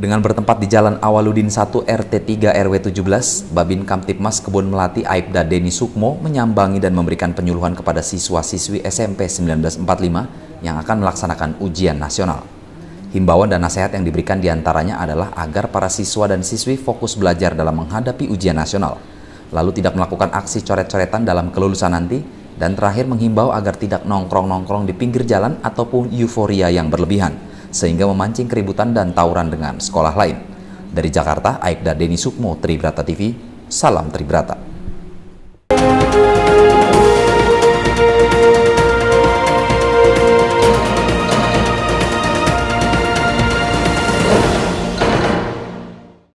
Dengan bertempat di Jalan Awaludin 1 RT 3 RW 17, Babin Kamtipmas Kebon Melati Aibda Deni Sukmo menyambangi dan memberikan penyuluhan kepada siswa-siswi SMP 1945 yang akan melaksanakan ujian nasional. Himbauan dan nasihat yang diberikan diantaranya adalah agar para siswa dan siswi fokus belajar dalam menghadapi ujian nasional, lalu tidak melakukan aksi coret-coretan dalam kelulusan nanti, dan terakhir menghimbau agar tidak nongkrong-nongkrong di pinggir jalan ataupun euforia yang berlebihan, sehingga memancing keributan dan tawuran dengan sekolah lain. Dari Jakarta, Aibda Deni Sukmo, Tribrata TV, salam Tribrata.